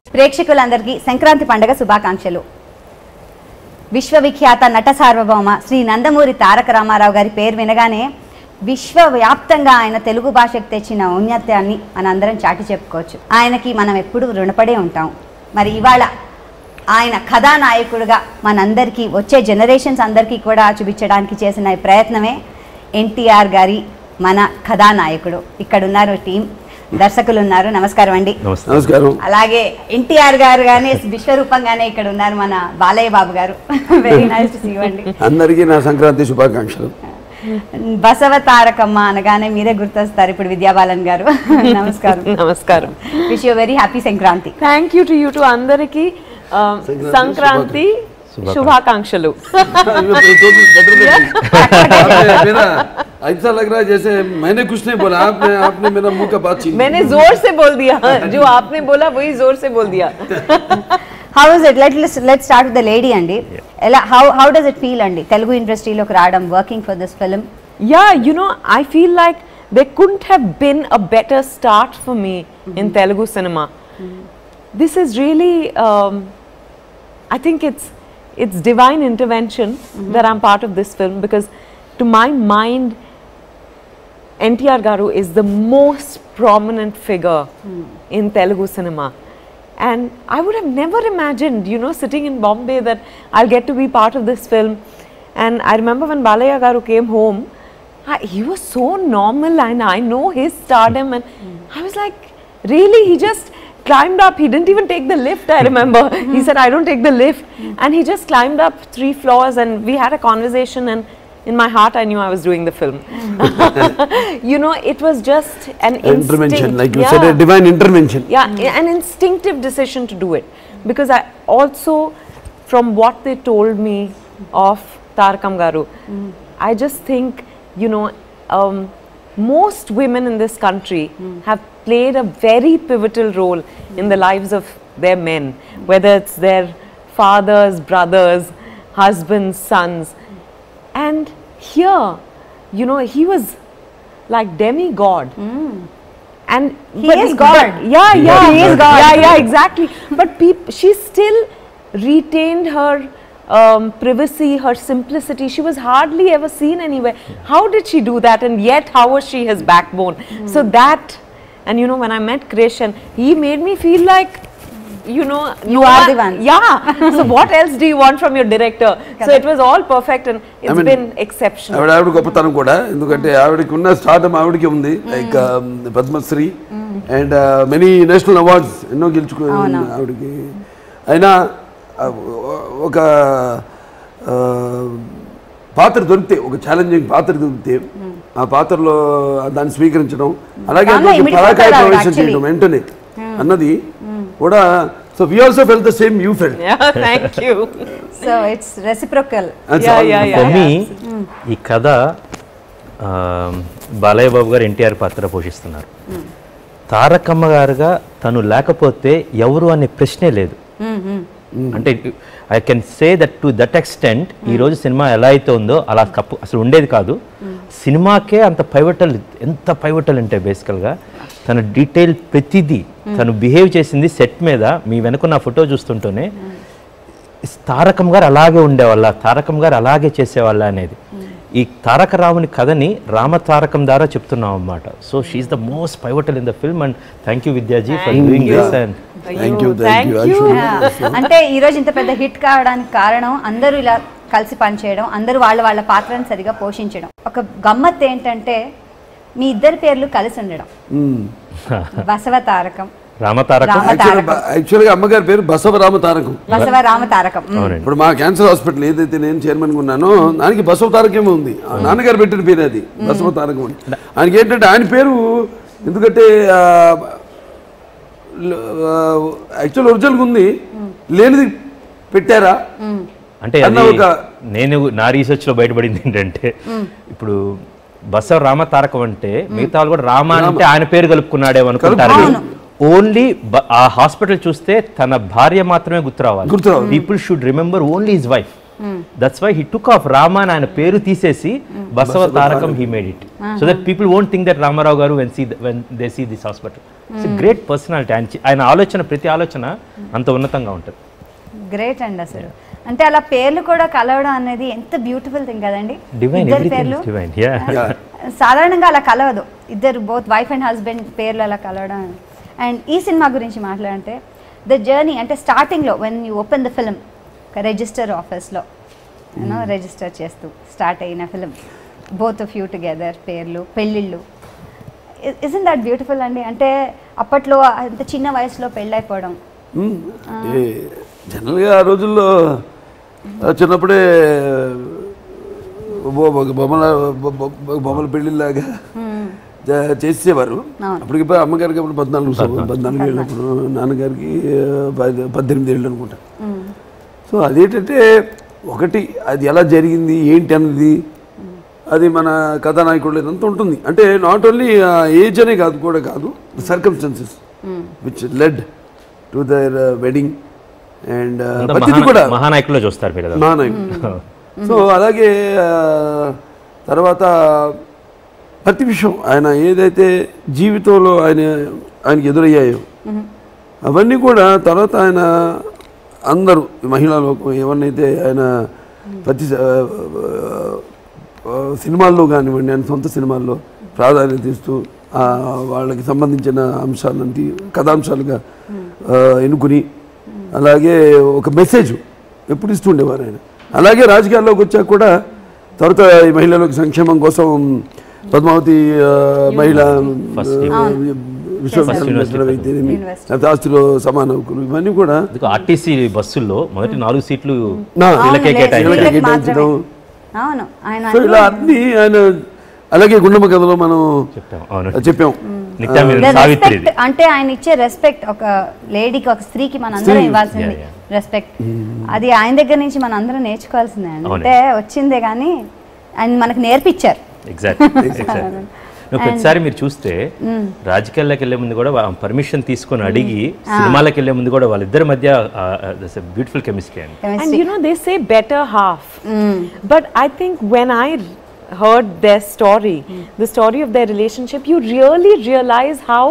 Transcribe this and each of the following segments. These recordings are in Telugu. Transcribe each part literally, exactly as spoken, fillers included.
ప్రేక్షకులందరికీ సంక్రాంతి పండుగ శుభాకాంక్షలు. విశ్వవిఖ్యాత నట సార్వభౌమ శ్రీ నందమూరి తారక రామారావు గారి పేరు వినగానే విశ్వవ్యాప్తంగా ఆయన తెలుగు భాషకు తెచ్చిన ఔన్నత్యాన్ని మనందరం చాటి చెప్పుకోవచ్చు. ఆయనకి మనం ఎప్పుడూ రుణపడే ఉంటాం. మరి ఇవాళ ఆయన కథానాయకుడిగా మనందరికీ వచ్చే జనరేషన్స్ అందరికీ కూడా చూపించడానికి చేసిన ప్రయత్నమే ఎన్టీఆర్ గారి మన కథానాయకుడు. ఇక్కడ ఉన్నారు టీం, దర్శకులు ఉన్నారు. నమస్కారం అండి. నమస్కారం. అలాగే ఎన్టీఆర్ గారు గానే విశ్వరూపంగానే ఇక్కడ ఉన్నారు మన బాలయ్య బాబు గారు. Very nice to see you అండి. అందరికీ నా సంక్రాంతి శుభాకాంక్షలు. బసవ తారకమ్మ అనగానే మీరే గుర్తొస్తారు ఇప్పుడు విద్యాబాలన్ గారు. నమస్కారం. నమస్కారం. Wish you very happy Sankranti. Thank you to you too అందరికి సంక్రాంతి శుభాకాంక్షలు. ऐसा लग रहा है जैसे मैंने कुछ नहीं बोला, आपने आपने मेरा मुंह का बात छीन लिया. मैंने जोर से बोल दिया, जो आपने बोला वही जोर से बोल दिया. How is it? Let's let's start with the lady andi. Ela how how does it feel andi? Telugu industry loki raadam, working for this film. Yeah, you know, I feel like there couldn't have been a better start for me mm-hmm. in Telugu cinema. Mm-hmm. This is really, um, I think it's it's divine intervention mm-hmm. that I'm part of this film, because to my mind N T R Garu is the most prominent figure mm. in Telugu cinema, and I would have never imagined, you know, sitting in Bombay that I'll get to be part of this film. And I remember when Balayya Garu came home, I, he was so normal, and I know his stardom, and mm. I was like, really, he just climbed up. He didn't even take the lift, I remember. Mm-hmm. He said, I don't take the lift. Mm. And he just climbed up three floors, and we had a conversation, and in my heart I knew I was doing the film. You know, it was just an intervention, like you yeah. said, a divine intervention. Yeah, mm. an instinctive decision to do it, because I also, from what they told me of Tarakam Garu, mm. I just think, you know, um, most women in this country mm. have played a very pivotal role mm. in the lives of their men, mm. whether it's their fathers, brothers, husbands, sons. And here, you know, he was like demigod. Mm. And he is God. But, yeah, he yeah, he is God. Yeah, yeah, exactly. But peop- she still retained her um, privacy, her simplicity. She was hardly ever seen anywhere. How did she do that? And yet, how was she his backbone? Mm. So that, and you know, when I met Krish, and he made me feel like, you know, you no are one, the one. Yeah. So what else do you want from your director? Correct. So it was all perfect, and it's I mean, been exceptional. ఆవిడ ఆవిడ గొప్పతనం కూడా, ఎందుకంటే ఆవిడకి ఉన్న స్టార్డమ్ ఆవిడకి ఉంది. Like Padmashri and many national awards ఎన్నో గెలుచుకుని ఆవిడకి. అయినా ఒక పాత్ర దొరికితే, ఒక ఛాలెంజింగ్ పాత్ర దొరికితే ఆ పాత్రలో దాన్ని స్వీకరించడం, అలాగే పరాకాయ ప్రవేశం చేయడం వెంటనే అన్నది కూడా. So we also felt the same you felt. Yeah, thank you. So it's reciprocal. Yeah, yeah, yeah. For me, ఈ కథ బాలయ్య బాబు గారు ఎన్టీఆర్ పాత్ర పోషిస్తున్నారు. తారకమ్మ గారుగా తను లేకపోతే ఎవరు అనే ప్రశ్నే లేదు. అంటే I can say that to that extent ఈరోజు సినిమా ఎలా అయితే ఉందో అలా కప్పు అసలు ఉండేది కాదు. సినిమాకే అంత పైవటల్, ఎంత పైవటల్ అంటే బేసికల్గా తన డీటెయిల్ ప్రతిదీ తను బిహేవ్ చేసింది సెట్ మీద. మీ వెనుక నా ఫోటో చూస్తుంటేనే తారకం గారు అలాగే ఉండేవాళ్ళ, తారకం గారు అలాగే చేసేవాళ్ళ అనేది. ఈ తారక రాముని కథని రామ తారకం ద్వారా చెప్తున్నాం అన్నమాట. So she is the most pivotal in the film, and thank you Vidyaji for doing this. And thank you thank you. అంటే ఈరోజు ఇంత పెద్ద హిట్ కావడానికి కారణం అందరూ ఇలా కలిసి పనిచేయడం, అందరూ వాళ్ళ వాళ్ళ పాత్రను సరిగా పోషించడం. ఒక గమ్మత్ ఏంటంటే మీ ఇద్దరి పేర్లు కలిసి ఉండడం. బసవ తారకం, రామతారకం. యాక్చువల్గా అమ్మగారి పేరు బసవ రామ తారకం. బసవ రామ తారకం. ఇప్పుడు మా క్యాన్సర్ హాస్పిటల్ ఏదైతే నేను చైర్మన్ ఉన్నానో దానికి బసవ తారకమే ఉంది. నాన్నగారు పెట్టిన పేరు అది బసవ తారకం అని. ఆయనకి ఏంటంటే ఆయన పేరు, ఎందుకంటే యాక్చువల్ ఒరిజినల్గా ఉంది, లేనిది పెట్టారా అంటే నేను నా రీసెర్చ్ లో బయటపడింది ఏంటంటే, ఇప్పుడు బసవ రామ తారకం అంటే మిగతా వాళ్ళు కూడా రామ అంటే ఆయన పేరు కలుపుకున్నాడేమో అనుకుంటారు. ఓన్లీ ఆ హాస్పిటల్ చూస్తే తన భార్య మాత్రమే గుర్తు రావాలి. People should remember only his wife. That's why he took off Rama అని ఆయన పేరు తీసేసి Basava Tarakam he made it so that people won't think that Ramarao గారు when see when they see this hospital. It's great personality. ఆయన ఆయన ఆలోచన ప్రతి ఆలోచన అంత ఉన్నతంగా ఉంటుంది. గ్రేట్ అండి అసలు. అంటే అలా పేర్లు కూడా కలవడం అనేది ఎంత బ్యూటిఫుల్ థింగ్ కదండి. డివైన్, ఇద్దరు ఎవ్రీథింగ్ పేర్లు ఇస్ డివైన్. యా సాధారణంగా అలా కలవదు. ఇద్దరు బోత్ వైఫ్ అండ్ హస్బెండ్ పేర్లు అలా కలవడం. అండ్ ఈ సినిమా గురించి మాట్లాడంటే ద జర్నీ అంటే స్టార్టింగ్లో when you open the film register ఆఫీస్లో యూనో రిజిస్టర్ చేస్తూ స్టార్ట్ అయిన film both of you together, పేర్లు, పెళ్ళిళ్ళు. ఇజంట్ దట్ బ్యూటిఫుల్ అండి. అంటే అప్పట్లో అంత చిన్న వయసులో పెళ్ళైపోవడం. జనరల్గా ఆ రోజుల్లో చిన్నప్పుడే బొమ్మల బొమ్మల పెళ్ళిలాగా చేసేవారు. అప్పటికి అమ్మగారికి అప్పుడు పద్నాలుగు పద్నాలుగు ఏళ్ళప్పుడు, నాన్నగారికి పద్దెనిమిది ఏళ్ళు అనుకుంటా. సో అదేంటంటే ఒకటి అది ఎలా జరిగింది ఏంటి అన్నది అది మన కథానాయకుడు ఇదంతా ఉంటుంది. అంటే నాట్ ఓన్లీ ఏజ్ అనే కాదు కూడా కాదు circumstances which led to their wedding and ప్రతిదీ కూడా మహానాయకుల్లో చూస్తారు మీరు. మహానాయకుడు. సో అలాగే తర్వాత ప్రతి విషయం ఆయన ఏదైతే జీవితంలో ఆయన ఆయనకి ఎదురయ్యాయో అవన్నీ కూడా తర్వాత ఆయన అందరూ మహిళా లోకం ఎవరినైతే ఆయన ప్రతి సినిమాల్లో కానివ్వండి ఆయన సొంత సినిమాల్లో ప్రాధాన్యత ఇస్తూ వాళ్ళకి సంబంధించిన అంశాలంటి కథాంశాలుగా ఎన్నుకుని అలాగే ఒక మెసేజ్ ఎప్పుడు ఇస్తుండేవారు ఆయన. అలాగే రాజకీయాల్లోకి వచ్చాక కూడా తర్వాత ఈ మహిళలకు సంక్షేమం కోసం పద్మావతి మహిళా విశ్వవిద్యాలయం ఆస్తిలో సమాన హక్కులు ఇవన్నీ కూడా ఆర్టీసీ బస్సుల్లో మొదటి నాలుగు సీట్లు కేటాయించడం. అవును సో ఇలా అన్ని ఆయన అలాగే గుండమ్మ కథలో మనం చెప్పాం. అంటే ఆయన ఇచ్చే రెస్పెక్ట్ ఒక లేడీకి ఒక స్త్రీకి మన అందరం ఇవ్వాల్సింది రెస్పెక్ట్. అది ఆయన దగ్గర నుంచి మన అందరం నేర్చుకోవాల్సిందే. అంటే వచ్చిందే కానీ ఆయన మనకు నేర్పించారు. ప్రతిసారి మీరు చూస్తే రాజకీయాల్లోకి వెళ్లే ముందు కూడా పర్మిషన్ తీసుకొని అడిగి సినిమాలకు వెళ్లే ముందు కూడా వాళ్ళిద్దరి మధ్య బ్యూటిఫుల్ కెమిస్ట్రీ అండి. And you know they say better half, but I think when I heard their story, the story of their relationship, you really realize how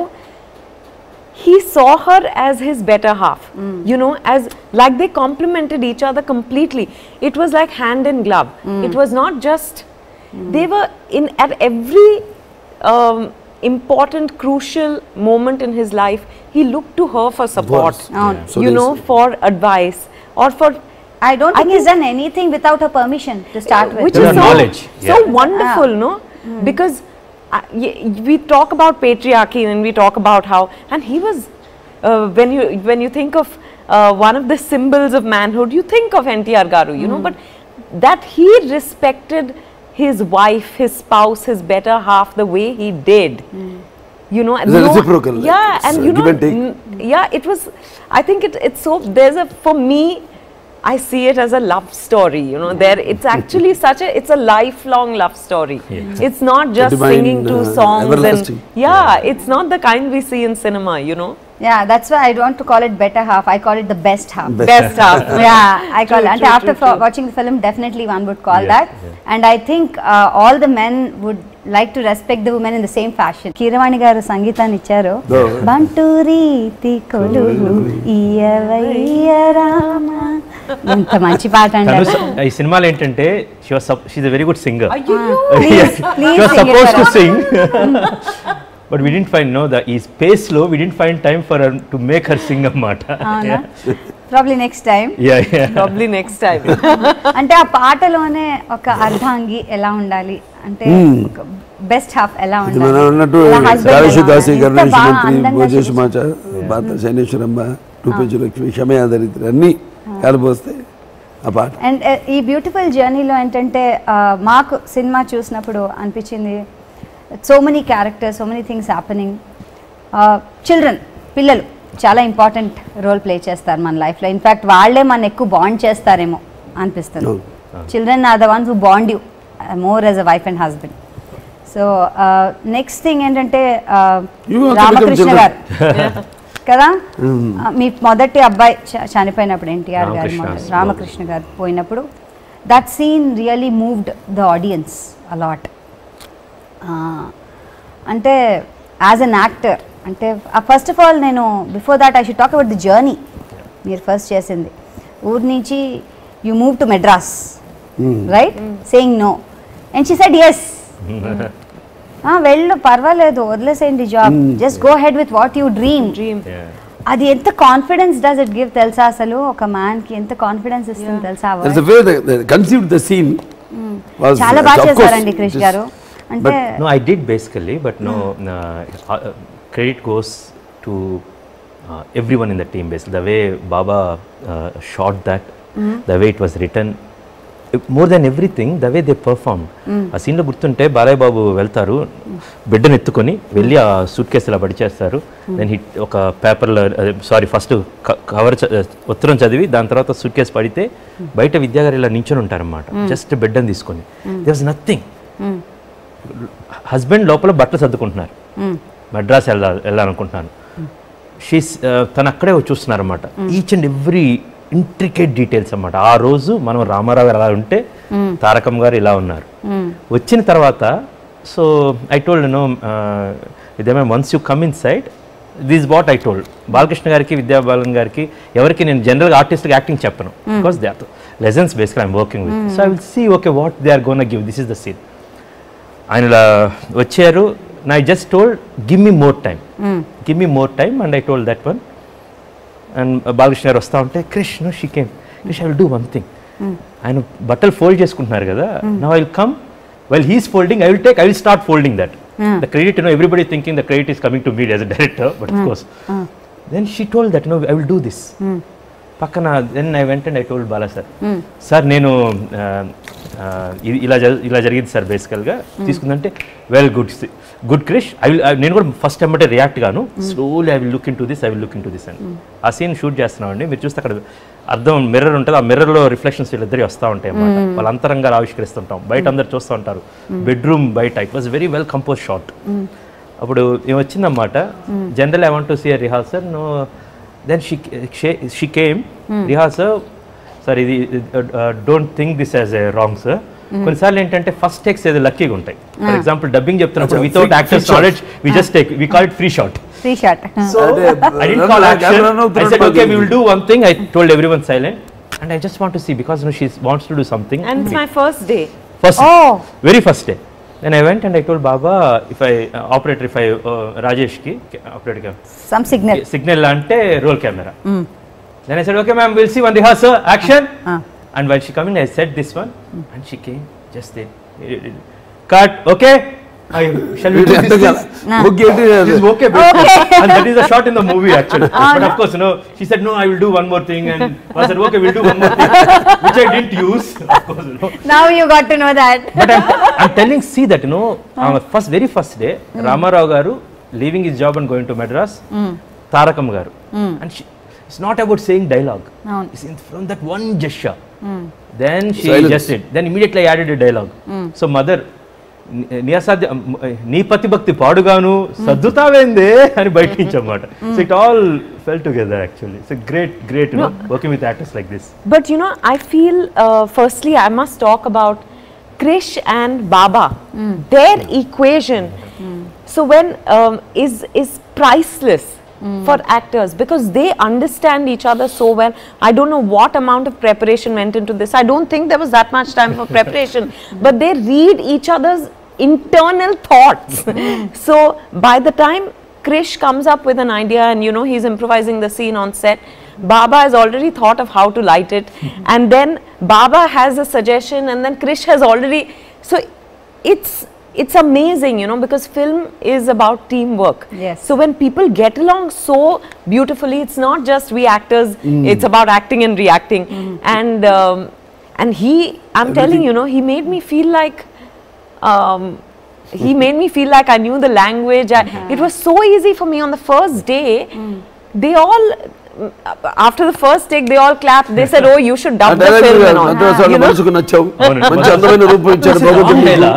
he saw her as his better half. You know, as like they complemented each other completely. It was like hand in glove. It was not just they were in at every um, important crucial moment in his life he looked to her for support. Yeah. So you know, for advice or for I don't think I he's done anything without her permission to start with. Which is so, knowledge. so Yeah. wonderful, yeah. no? Mm. Because uh, y we talk about patriarchy and we talk about how, and he was, uh, when you when you think of uh, one of the symbols of manhood, you think of N T R Garu, you mm. know, but that he respected his wife, his spouse, his better half the way he did. Mm. You know, it's no, reciprocal. Yeah, it's and you know, yeah, it was. I think it it's so. There's a for me. I see it as a love story, you know, there it's actually such a, it's a lifelong love story. Yeah. It's not just divine, singing two uh, songs and, yeah, yeah, it's not the kind we see in cinema, you know. Yeah, that's why I don't want to call it better half, I call it the best half. Best, best half. Yeah, I call true, it. And true, after true, true. watching the film, definitely one would call yeah, that. Yeah. And I think uh, all the men would like to respect the women in the same fashion. Keeravani గారు సంగీతాన్ని ఇచ్చారు. బంటూరీతి కొలువు ఇయవయ్య రామ. ఎంత మంచి పాట అండి. ఈ సినిమాలో ఏంటంటే she was she is a very good singer. She was supposed to sing. But we didn't find no the ఈ space లో we didn't find time for her to make her sing అన్నమాట. Probably next time. Yeah, yeah. Probably next time. అంటే ఆ పాటలోనే ఒక అర్ధాంగి ఎలా ఉండాలి అంటే బెస్ట్ హాఫ్ ఎలా ఉండాలి. మనం అన్నట్టు రాజేష్ దాసి గణేష్ మంత్రి భోజేష్ మాచ బాత శనేశ్వరమ్మ రూపేజు లక్ష్మి క్షమయ దరిద్ర అన్ని కలబోస్తే ఆ పాట. అండ్ ఈ బ్యూటిఫుల్ జర్నీలో ఏంటంటే మాకు సినిమా చూసినప్పుడు అనిపించింది so many characters, so many things happening. Children పిల్లలు చాలా ఇంపార్టెంట్ రోల్ ప్లే చేస్తారు మన లైఫ్లో. ఇన్ఫ్యాక్ట్ వాళ్ళే మన ఎక్కువ బాండ్ చేస్తారేమో అనిపిస్తుంది. Children are the ones who bond you more as a wife and husband. So next thing ఏంటంటే రామకృష్ణ గారు కదా, మీ మొదటి అబ్బాయి చనిపోయినప్పుడు ఎన్టీఆర్ గారు రామకృష్ణ గారు పోయినప్పుడు that scene really moved the audience a lot. అంటే యాజ్ అన్ యాక్టర్ అంటే ఫస్ట్ ఆఫ్ ఆల్ నేను before that I should talk about the journey. మీరు ఫస్ట్ చేసింది ఊరి నుంచి you move to Madras, right, saying no, and she said yes. వెళ్ళు, పర్వాలేదు, వదిలేసేయండి job, just go head with what you dream. Dream అది ఎంత కాన్ఫిడెన్స్ డస్ ఇట్ గివ్ తెలుసా? అసలు ఒక మ్యాన్ కి ఎంత కాన్ఫిడెన్స్ ఇస్తుంది తెలుసా? చాలా బాగా చేశారండి క్రిష్ గారు. అంటే no I did basically, but no credit goes to everyone in the team. Basically the way Baba uh, shot that, mm. the way it was written, more than everything the way they performed. ఆ సీన్లో గుర్తుంటే బాలయ్య బాబు వెళ్తారు, బిడ్డను ఎత్తుకొని వెళ్ళి ఆ సూట్ కేసు ఇలా పడిచేస్తారు. దెన్ హిట్ ఒక పేపర్లో, సారీ ఫస్ట్ కవర్ ఉత్తరం చదివి దాని తర్వాత సూట్ కేసు పడితే బయట విద్యాగారు ఇలా నించొని ఉంటారన్నమాట, జస్ట్ బిడ్డను తీసుకొని. There was nothing. హస్బెండ్ లోపల బట్టలు సర్దుకుంటున్నారు, మద్రాస్ వెళ్ళా వెళ్ళాలనుకుంటున్నాను. షీస్ తను అక్కడే చూస్తున్నారు అన్నమాట, each and every intricate details అన్నమాట. ఆ రోజు మనం రామారావు గారు అలా ఉంటే తారకమ్మ గారు ఇలా ఉన్నారు. వచ్చిన తర్వాత so I told no Vidya once you come inside this what I told Balakrishna గారికి, విద్యా బాలన్ గారికి, ఎవరికి నేను జనరల్గా ఆర్టిస్ట్కి యాక్టింగ్ చెప్పను, because they are lessons basically I'm working with. So I will see okay what they are gonna give, this is the scene. ఆయన ఇలా వచ్చారు, and I just told, give me more time, mm. give me more time, and I told that one. And uh, Balakrishna vasta unte, Krish, no, she came, Krish, I will do one thing. ఆయన బట్టలు ఫోల్డ్ చేసుకుంటున్నారు కదా, now I will come, while he is folding, I will take, I will start folding that. Mm. The credit, you know, everybody thinking the credit is coming to me as a director, but mm. of course. Mm. Then she told that, no, I will do this. Mm. పక్కన then I went and I told Bala sir, sir నేను ఇలా ఇలా జరిగింది సార్ బేసికల్గా తీసుకుందంటే, well good good Krish, I will నేను కూడా ఫస్ట్ ఎమ్మటే రియాక్ట్ గాను, slowly I will look into this, I will look into this అని. ఆ సీన్ షూట్ చేస్తున్నామండి, మీరు చూస్తే అక్కడ అర్థం మిర్రర్ ఉంటుంది, ఆ మిర్రర్లో రిఫ్లెక్షన్స్ వీళ్ళిద్దరి వస్తూ ఉంటాయి అన్నమాట, వాళ్ళ అంతరంగాలు ఆవిష్కరిస్తుంటాం, బయట అందరు చూస్తూ ఉంటారు, బెడ్రూమ్ బయట. It was very well compose shot. అప్పుడు ఏమి వచ్చిందన్నమాట, general I want to see a rehearsal, no then she she, she came, mm. rehearsal, sir, ఇది don't think this as a wrong sir. కొన్నిసార్లు ఏంటంటే ఫస్ట్ టేక్స్ ఏదో లక్కీగా ఉంటాయి. ఫర్ ఎగ్జాంపుల్ డబ్బింగ్ చెప్తున్నప్పుడు without actors knowledge we just take, we call it free shot. Free shot. So I didn't call action, I said okay we will do one thing, I told everyone silent and I just want to see because you know she wants to do something, and it's my first day, first oh very first day. Then I went and I told Baba, if I uh, operator, if I uh, Rajesh ki operator ka some signal signal ante roll camera. Mm. Then I said, okay ma'am, we'll see one rehearsal, action. Uh. Uh. And while she coming, I said this one, mm. and she came just then. Cut, okay. I shall we do this? Nah. Okay, this is okay, okay. And that is a shot in the movie actually. Oh, but no. Of course, you know, she said no, I will do one more thing, and I said okay, we'll do one more thing, which I didn't use, of course, you know. Now you got to know that. But I'm, I'm telling, see that, you know, on the first very first day, mm. Ramarao garu leaving his job and going to Madras, mm. Tarakam garu, mm. and she, it's not about saying dialogue. No. It's in, from that one gesture. Mm. Then she Silence. Just did. Then immediately I added a dialogue. Mm. So mother, నీ అసాధ్య నీ పతిభక్తి పాడుగాను సర్దుతావేందే అని బయట నుంచి అన్నమాట. So it all fell together actually. So great great you know working with actors like this. But you know I feel firstly I must talk about Krish and Baba. Mm. Their equation mm. so when um, is is priceless mm. for actors because they understand each other so well. I don't know what amount of preparation went into this. I don't think there was that much time for preparation, but they read each other's internal thoughts. So by the time Krish comes up with an idea and you know he's improvising the scene on set, Baba has already thought of how to light it, and then Baba has a suggestion, and then Krish has already. So it's it's amazing, you know, because film is about teamwork. Yes. So when people get along so beautifully, it's not just we actors; mm. it's about acting and reacting. Mm. And um, and he, I'm Everything. telling you, know, he made me feel like. Um, he made me feel like I knew the language. I, uh-huh. It was so easy for me on the first day. Mm. They all. After the first take, they all clapped. They said, "Oh, you should dub the film and all." You know? మనసుకు నచ్చావు మంచి అందమైన రూపం ఇచ్చారు భగవంతుడు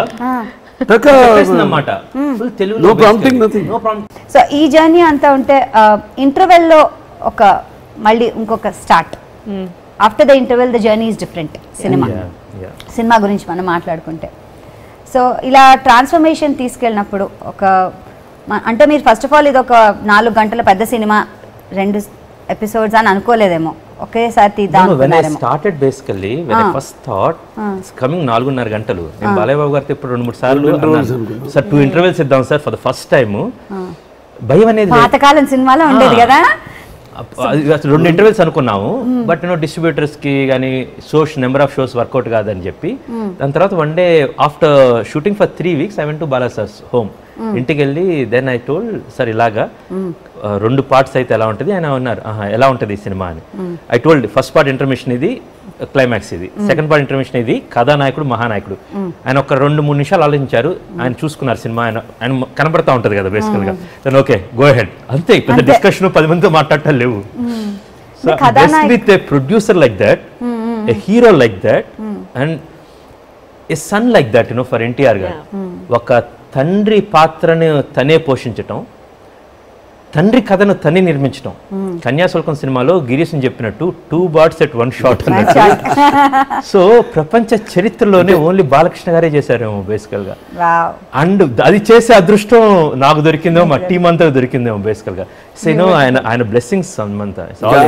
టక అన్నమాట full Telugu no prompting nothing no prompt. So ఈ జర్నీ అంతా ఉంటే ఇంటర్వెల్ లో ఒక మళ్ళీ ఇంకొక start after the interval the journey is different cinema cinema గురించి మనం మాట్లాడుకుంటే. సో ఇలా ట్రాన్స్ఫర్మేషన్ తీసుకెళ్ళినప్పుడు ఒక అంటే మీరు ఫస్ట్ ఆఫ్ ఆల్ ఇది ఒక నాలుగు గంటల పెద్ద సినిమా రెండు ఎపిసోడ్స్ అని అనుకోలేదేమో, ఒకేసారి తీద్దాం అనుకున్నారేమో. Started basically when I first thought it's coming నాలుగున్నర గంటలు. నేను బాలయ్య బాబు గారితో ఇప్పుడు రెండు మూడు సార్లు సార్ టూ ఇంటర్వెల్స్ ఇద్దాం sir for the first time. భయం అనేది పాతకాలం సినిమాలో ఉండేది కదా, రెండు ఇంటర్వెల్స్ అనుకున్నాము, బట్ యూనో డిస్ట్రిబ్యూటర్స్ కి కానీ shows number of shows work out కాదని చెప్పి దాని తర్వాత one day after shooting for three weeks I went to Bala sir's home. ఇంటికి వెళ్ళి దెన్ ఐ టోల్డ్ సార్ ఇలాగా రెండు పార్ట్స్ అయితే ఎలా ఉంటుంది, ఆయన ఉన్నారు ఎలా ఉంటుంది ఈ సినిమా అని. I told first part intermission ఇది, క్లైమాక్స్ ఇది, సెకండ్ పార్ట్ ఇంటర్మిషన్ ఇది, కథానాయకుడు మహానాయకుడు. ఆయన ఒక రెండు మూడు నిమిషాలు ఆలోచించారు, ఆయన చూసుకున్నారు సినిమా, ఆయన ఆయన కనబడతా ఉంటుంది కదా బేసికల్ గా. దెన్ ఓకే గో హెడ్, అంతే. పెద్ద డిస్కషన్ పది మందితో మాట్లాడటం లేవు. With a producer like that, a hero like that, and a son like that you know for NTR గారు. ఒక తండ్రి పాత్రను తనే పోషించటం, తండ్రి కథను తనే నిర్మించడం. కన్యాశుల్కం సినిమాలో గిరీశ్ చెప్పినట్టు two birds at one shot అన్నట్టు. సో ప్రపంచ చరిత్రలోనే ఓన్లీ బాలకృష్ణ గారే చేశారేమో బేసికల్ గా. అండ్ అది చేసే అదృష్టం నాకు దొరికిందేమో, మా టీం అంతా దొరికిందేమో బేసికల్ గా. సో ఆయన ఆయన బ్లెస్సింగ్స్ అంతా.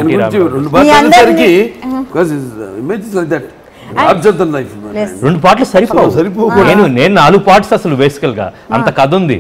రెండు పాటలు సరిపోవు సరిపో నేను నేను నాలుగు పార్ట్స్ అసలు బేసికల్ గా అంత కథ ఉంది.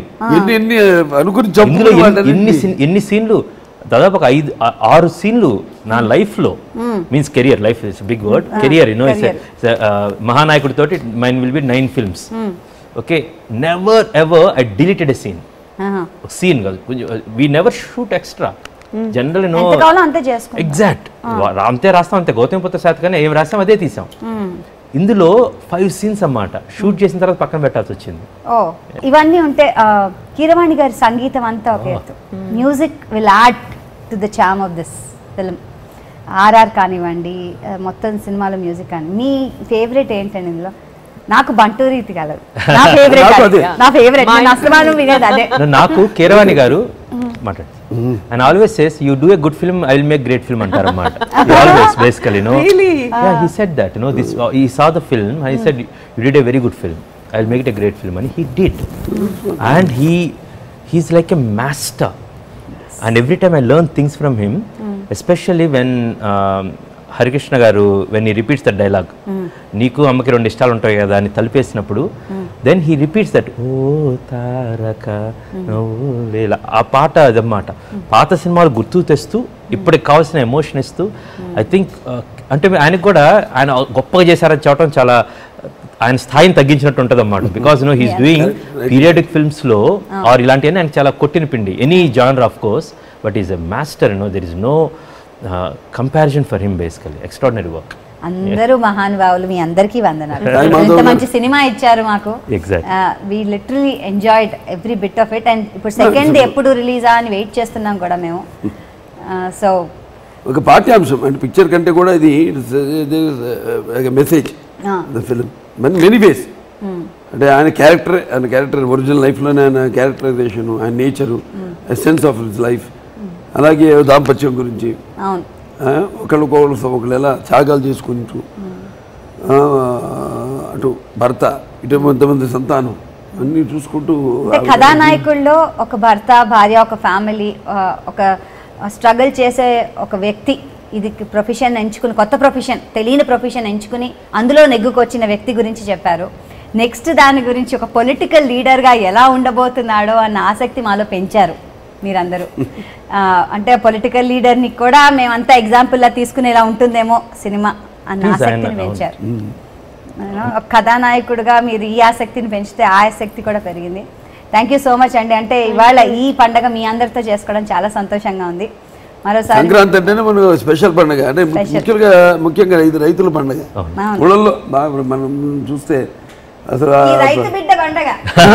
ఎన్ని ఎన్ని సీన్లు, దాదాపు ఒక ఐదు ఆరు సీన్లు నా లైఫ్ లో, means career, life is big word, career you know మహానాయకుడి తోటి mine will be nine films. Okay, never ever I deleted a scene. Scene కాదు, we never shoot extra. General no exact అంతే రాస్తాం, అంతే గౌతమిపుత్ర శాతకర్ణి ఏం రాస్తాం అదే తీసాం. ఇందులో ఫైవ్ సీన్స్ అన్నమాట షూట్ చేసిన తర్వాత పక్కన పెట్టాల్సి వచ్చింది. ఓ ఇవన్నీ ఉంటే కీరవాణి గారి సంగీతం అంతా ఒక ఎత్తు, music will add to the charm of this film. RR కానివ్వండి, మొత్తం సినిమాలో మ్యూజిక్ కానీ మీ ఫేవరెట్ ఏంటండి ఇందులో? నాకు బంటూ రీతి కలదు నా ఫేవరెట్, నా ఫేవరెట్ అస్తమానం వినేది అదే. నాకు కీరవాణి గారు మాట్లాడు and always says you do a good film I will make great film antaru annamata. Always basically no really yeah he said that you know this uh, he saw the film and he said you did a very good film, I will make it a great film, and he did. And he he's like a master, and every time I learn things from him, especially when um, Harikrishna గారు when he repeats that dialogue, నీకు అమ్మకి రెండు ఇష్టాలు ఉంటాయి కదా అని తలిపేసినప్పుడు, దెన్ హీ రిపీట్స్ దట్ ఓ తారక వేళ, ఆ పాట అదన్నమాట. పాత సినిమాలు గుర్తు తెస్తూ ఇప్పటికి కావాల్సిన ఎమోషన్ ఇస్తూ, ఐ థింక్ అంటే ఆయనకు కూడా ఆయన గొప్పగా చేశారని చెప్పడం చాలా ఆయన స్థాయిని తగ్గించినట్టు ఉంటుంది అన్నమాట. Because no he's doing periodic films లో ఆర్ ఇలాంటివన్నీ ఆయన చాలా కొట్టిన పిండి, any genre of course, but is a master. No there is no comparison for him, basically extraordinary work. అందరూ మహానుభావులు, మీ అందరికీ వందనాలు. ఎంత మంచి సినిమా ఇచ్చారు మాకు. We literally enjoyed every bit of it. And ఇప్పుడు సెకండ్ ఎప్పుడు రిలీజా అని వెయిట్ చేస్తున్నాం కూడా మేము. సో ఒక పాఠ్యాంశం అంటే పిక్చర్ కంటే కూడా ఇది మెసేజ్ ఫిల్మ్ మెనీ వేస్. అంటే ఆయన క్యారెక్టర్, ఆయన క్యారెక్టర్ ఒరిజినల్ లైఫ్లోనే ఆయన క్యారెక్టరైజేషన్, ఆయన nature, essence of his life, అలాగే దాంపత్యం గురించి, ఒకళ్ళకొకళ్ళు ఒకళ్ళు ఎలా త్యాగాలు చేసుకుంటూ, అటు భర్త ఇటు కొంతమంది సంతానం అన్నీ చూసుకుంటూ. కథానాయకుల్లో ఒక భర్త, భార్య, ఒక ఫ్యామిలీ, ఒక స్ట్రగుల్ చేసే ఒక వ్యక్తి, ఇది ప్రొఫెషన్ ఎంచుకుని, కొత్త ప్రొఫెషన్, తెలియని ప్రొఫెషన్ ఎంచుకుని అందులో నెగ్గుకొచ్చిన వ్యక్తి గురించి చెప్పారు. నెక్స్ట్ దాని గురించి ఒక పొలిటికల్ లీడర్గా ఎలా ఉండబోతున్నాడో అన్న ఆసక్తి మాలో పెంచారు మీరందరూ. అంటే పొలిటికల్ లీడర్ని కూడా మేమంతా ఎగ్జాంపుల్లా తీసుకునేలా ఉంటుందేమో సినిమా అన్న ఆసక్తిని పెంచారు. కథానాయకుడిగా మీరు ఈ ఆసక్తిని పెంచితే ఆ ఆసక్తి కూడా పెరిగింది. థ్యాంక్ యూ సో మచ్ అండి. అంటే ఇవాళ ఈ పండగ మీ అందరితో చేసుకోవడం చాలా సంతోషంగా ఉంది. మరోసారి సంక్రాంతి అంటేనే మనకు స్పెషల్ పండుగ, అంటే ముఖ్యంగా ముఖ్యంగా ఇది రైతుల పండుగ. ఊళ్ళల్లో మనం చూస్తే అసలు రైతు బిడ్డ పండగ,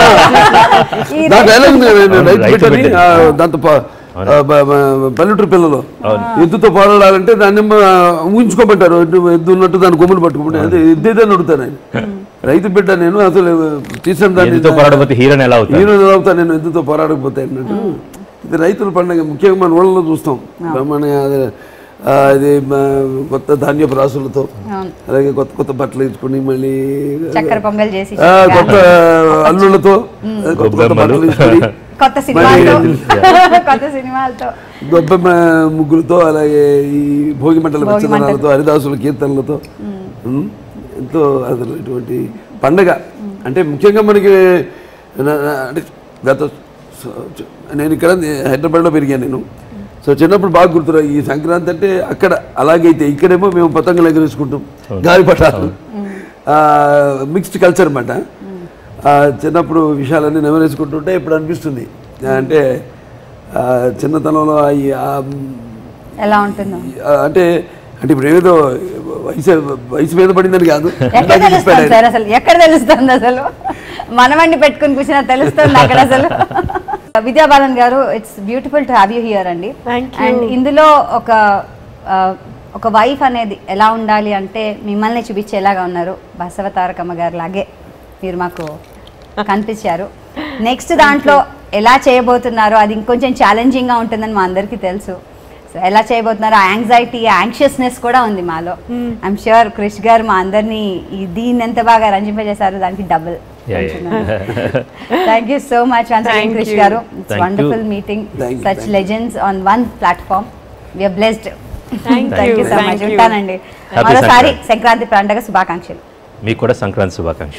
దాంతో పల్లెటూరు పిల్లలు ఎద్దుతో పోరాడాలంటే దాన్ని ఊహించుకోమంటారు, ఎద్దు ఉన్నట్టు దాన్ని కొమ్ములు పట్టుకుంటే అదే ఎద్దేదే నడుతాను ఆయన. రైతు బిడ్డ నేను అసలు తీసాను దాన్ని, హీరోని ఎలా అవుతా నేను ఎద్దుతో పోరాడకపోతే అన్నట్టు. ఇది రైతుల పండుగ ముఖ్యంగా మన ఊళ్ళలో చూస్తాం. మన ఆ, ఇది మా కొత్త ధాన్యపు రాసులతో అవును. అలాగే కొత్త కొత్త బట్టలు వేసుకుని మళ్ళీ చక్కెర పొంగల్ చేసి ఆ, కొత్త అల్లుళ్ళతో కొత్త కొత్త బట్టలు వేసుకుని కొత్త సినిమాలతో కొత్త సినిమాలతో గొప్ప ముగ్గులతో అలాగే ఈ భోగి మంటల భోగి పచ్చదనాలతో హరిదాసుల కీర్తనలతో ఉమ్, ఎంతో అసలు ఇటువంటి పండగ అంటే ముఖ్యంగా మనకి నా- నా- అంటే గత స- చ- నేను ఇక్కడ హైదరాబాద్లో పెరిగాను నేను. సో చిన్నప్పుడు బాగా గుర్తురా ఈ సంక్రాంతి అంటే అక్కడ అలాగైతే ఇక్కడేమో మేము పతంగులు ఎగరేసుకుంటాం గాలిపటాలు మిక్స్డ్ కల్చర్ అన్నమాట. ఆ, చిన్నప్పుడు విషయాలన్నీ నెమరేసుకుంటుంటే ఇప్పుడు అనిపిస్తుంది అంటే ఆ, చిన్నతనంలో ఈ ఆ, ఎలా ఉంటుందో ఆ, అంటే అంటే ఇప్పుడు ఏదో వయసు వయసు మీద పడిందని కాదు ఎక్కడ తెలుస్తుంది సార్ అసలు ఎక్కడ తెలుస్తుంది అసలు మనమండి పెట్టుకుని కూర్చున్నా తెలుస్తుంది అక్కడ అసలు. Vidya Balan garu it's beautiful to have you here అండి. Thank you. అండ్ ఇందులో ఒక ఆ, ఒక వైఫ్ అనేది ఎలా ఉండాలి అంటే మిమ్మల్ని చూపించేలాగా ఉన్నారు బసవ తారకమ్మ గారు లాగే మీరు మాకు కనిపించారు. నెక్స్ట్ దాంట్లో ఎలా చేయబోతున్నారో అది ఇంకొంచెం ఛాలెంజింగ్గా ఉంటుందని మా అందరికీ తెలుసు. సో ఎలా చేయబోతున్నారో ఆ యాంగ్జైటీ యాంగ్షియస్నెస్ కూడా ఉంది మాలో. ఐఎమ్ ష్యూర్ క్రిష్ గారు మా అందరినీ ఈ దీన్ని ఎంత బాగా రంజింపజేశారు దానికి double. Thank you so much once again Krish గారు. It's Thank you. Wonderful meeting Thank you, such thank you. Legends on one platform. We're blessed. Thank thank you you, so thank much. you. ఉంటానండి. Happy మరోసారి Sankranti. సంక్రాంతి పండుగ శుభాకాంక్షలు. మీకు కూడా సంక్రాంతి శుభాకాంక్షలు.